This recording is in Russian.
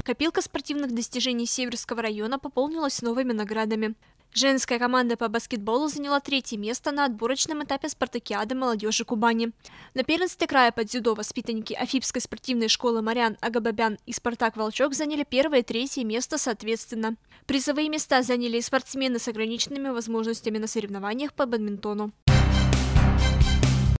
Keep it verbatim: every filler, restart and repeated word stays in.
Копилка спортивных достижений Северского района пополнилась новыми наградами. Женская команда по баскетболу заняла третье место на отборочном этапе спартакиады молодежи Кубани. На первенстве края по дзюдо воспитанники Афипской спортивной школы Марьян Агабабян и Спартак Волчок заняли первое и третье место соответственно. Призовые места заняли и спортсмены с ограниченными возможностями на соревнованиях по бадминтону.